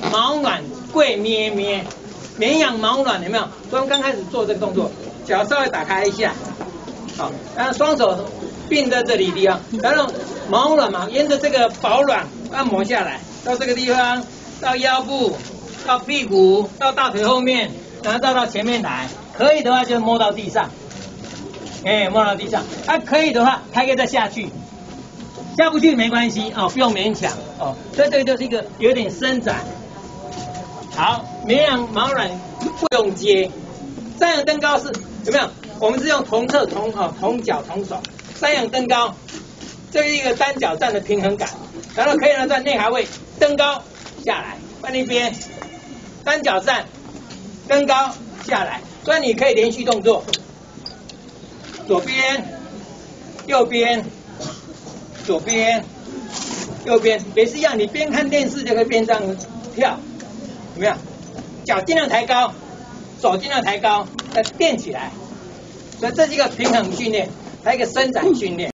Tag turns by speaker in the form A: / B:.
A: 毛卵跪咩咩，绵羊毛卵有没有？所以我们刚开始做这个动作，脚稍微打开一下，好，然后双手并在这里地方，然后毛卵嘛，沿着这个保卵按摩下来，到这个地方，到腰部，到屁股，到大腿后面，然后到前面来，可以的话就摸到地上，摸到地上，可以的话还可以再下去。下不去没关系哦，不用勉强哦。所以这个就是一个有点伸展。好，绵羊毛卵不用接，三仰登高是有没有？我们是用同侧同脚同手，三仰登高，这是一个单脚站的平衡感。然后可以呢在内还位登高下来，换一边单脚站登高下来，所以你可以连续动作，左边右边。左边、右边也是一样，你边看电视就可以边这样跳，有没有？脚尽量抬高，手尽量抬高，再垫起来。所以这是一个平衡训练，还有一个伸展训练。